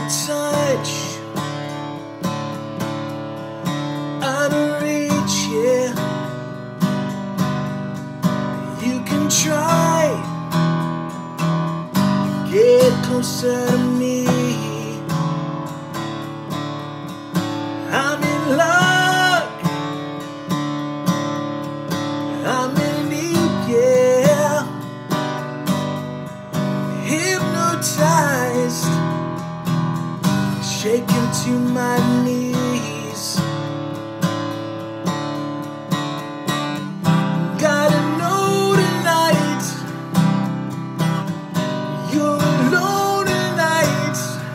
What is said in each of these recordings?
touch, out of reach, yeah. You can try, get closer to me. I'm in luck, I'm in need, yeah. Hypnotized, shaken to my knees. Gotta know tonight, you're alone tonight.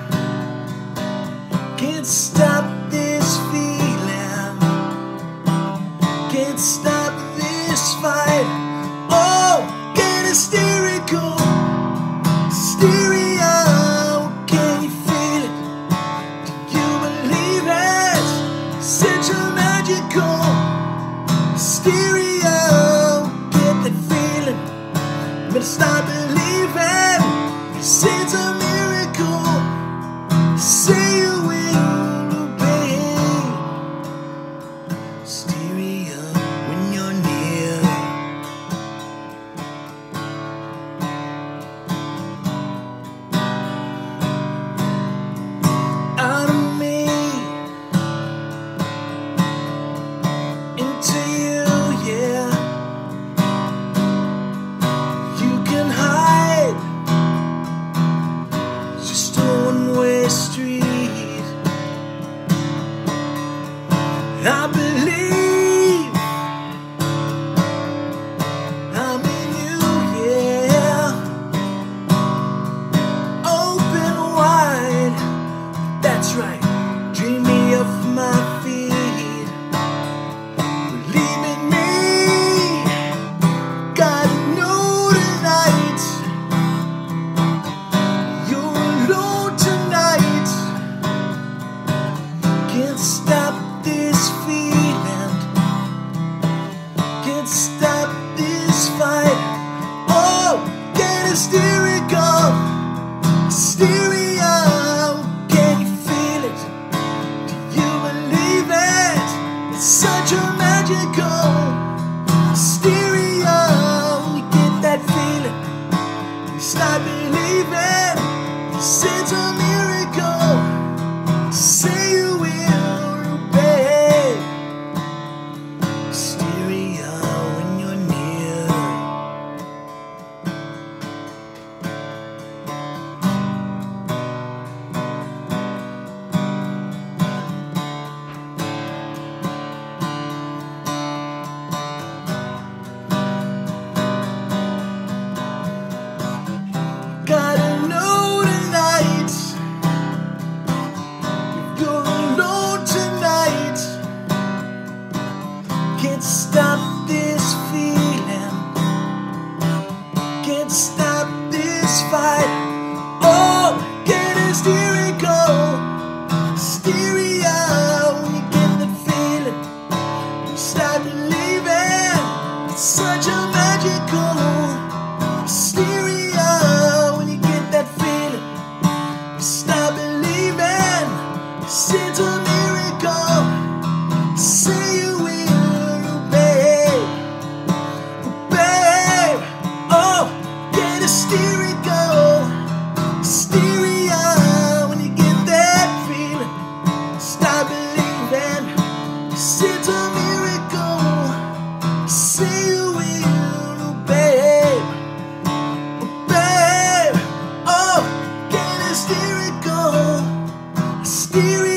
Can't stop this feeling, can't stop this fight. Oh, get hysterical, hysteria. Can you feel it? Do you believe it? Such a magical hysteria. Get that feeling, but stop believing. It's a miracle. Say you will obey. Hysteria when you're near. Out of me, into you, yeah. You can hide, it's just a one-way street. I believe I'm in you, yeah. Open wide, that's right, dream me off my feet. Believe in me, gotta know tonight, you're alone tonight. Can't stop this feeling, can't stop this fight. Oh, get hysterical, hysteria. Can you feel it? Do you believe it? It's such a magical hysteria. When you get that feeling, you start believing. It's a miracle. Say you will obey. Hysteria when you're near. Gotta know tonight, you're alone tonight. Can't stop this feeling, can't stop this fight. Oh, get hysterical, hysteria. When you get that feeling, you start believing. It's such a magical hysteria. When you get that feeling, you start believing. It's a miracle. Say you will obey, obey. Oh, get hysterical, hysteria. When you get that feeling, start believing. It's a miracle. Say you will obey, obey. Oh, get hysterical, hysteria.